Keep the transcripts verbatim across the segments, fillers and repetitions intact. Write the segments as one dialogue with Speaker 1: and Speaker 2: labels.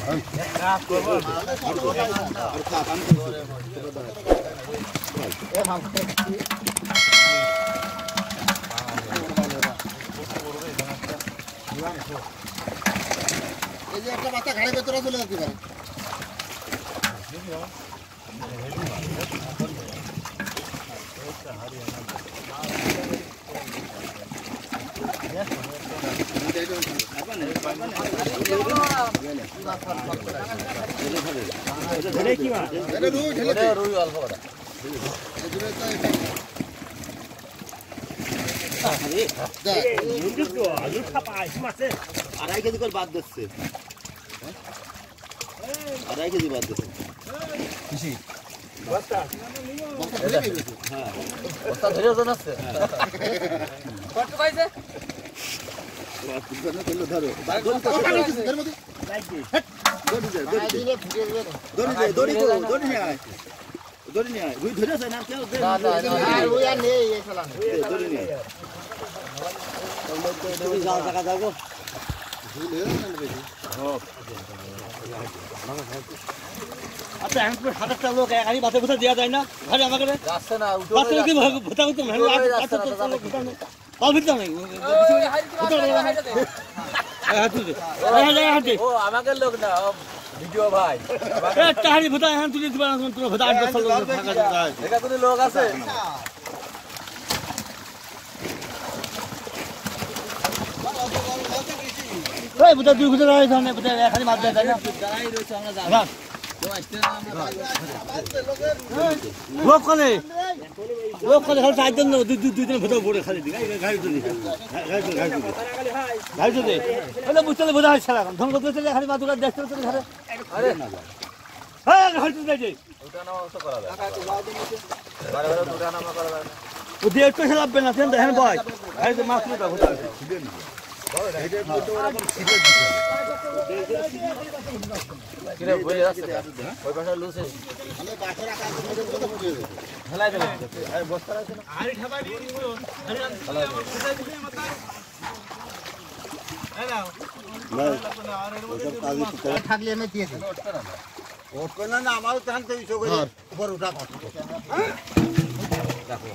Speaker 1: এই যে একটা বাচ্চা ঘাড়ে ভেতরে চলে যেতে পারে আড়াই কেজি করে বাদ দিচ্ছে আড়াই কেজি বাদ দিচ্ছে আচ্ছা এখন তো সাতটা লোক একাই বাসে বসে দেওয়া যায় না ঘরে আমাকে যাচ্ছে না বাসে কি ভোটা করতে মানে আচ্ছা পাল ভিতর নাই ও আমাকে লোক না ভিডিও ভাই একটা হাড়ি ভোটা এখন তুলে দিবা না তোর ভোটা আট বছর লোক থাকা যায় এটা কোন লোক আছে ওই ভোটা দুই ভোটা রয়েছে না ভোটা এখানে মাছ দেয় না দাঁড়াই রয়েছে আমরা যা লোক করে লোক করে খালি চারজন দুই দুই দিন ভোটা পড়ে খালি গাড়ি তুলি গাড়ি তুলি গাড়ি তুলি গাড়ি তুলি ওটা বুঝতে ভোটা হয় সারা ধন করতে চলে খালি মা দোকান দেখতে চলে ঘরে আরে হ্যাঁ গাড়ি তুলি যাই ওটা নাম অবশ্য করা যায় বারে বারে ওটা নাম করা যায় ও দিয়ে একটু খেলাবে না তেন দেখেন ভাই গাড়ি তো মাছ নিতে ভোটা দিবে না কিরে বলে আছে ওই পাশে লুজ আছে আমি পাশে রাখা আছে মধ্যে মধ্যে পড়ে যাবে ঢালাই দেন আরে বস্তা আছে না আরে ঠাবাই দিয়ে দিও আরে ঢালাই দিও এই নাও না থাকলে আমি দিয়ে দিই ওট করে না আমারও টান তো ইসো করে উপর উঠা কথা দেখো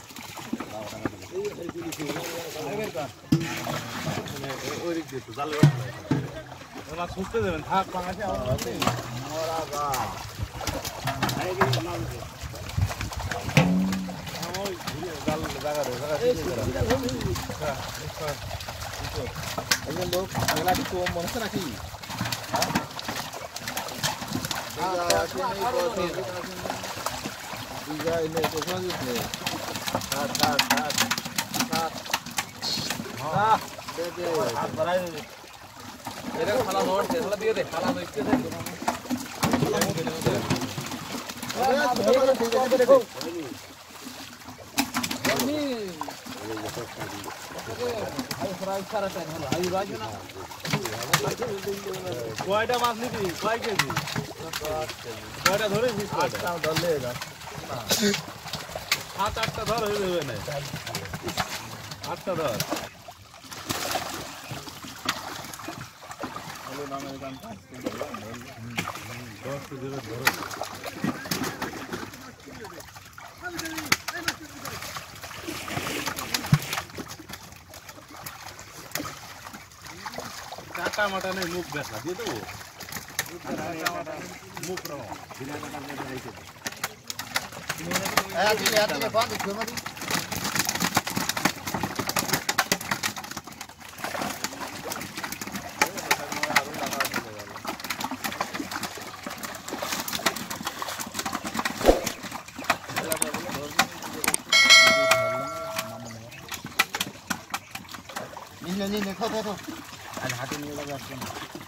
Speaker 1: ওই দিক দিয়ে তো জালে ওরা সুস্থ দেবেন থাক পাঙাছে আমরা বা আরে কি নাম আছে ওই ঘুরে জাল জায়গা রে জায়গা ঠিক করে এই লোক মেলা কি কম মনে আছে নাকি হ্যাঁ ইয়া ইনে তো জানিস নে কাট কাট কাট কাট হ্যাঁ দে দে হাত বাড়াই দে এর খালা নোট দে খালা দিয়ে দে খালা তো ইচ্ছে দে কয়টা মাছ নিবি কয় কেজি কয়টা ধরে আটটা ধরলে সাত আটটা ধর হয়ে যাবে না আটটা ধর দশ কেজি ধরো কাটা মাটা নেই মুখ দেখা দিয়ে দেবো মুখ রাখো বিনা কাটা রেখে দেবো নিয়ে নিয়ে খাও খাও আর হাতে নিয়ে যাবে আসলে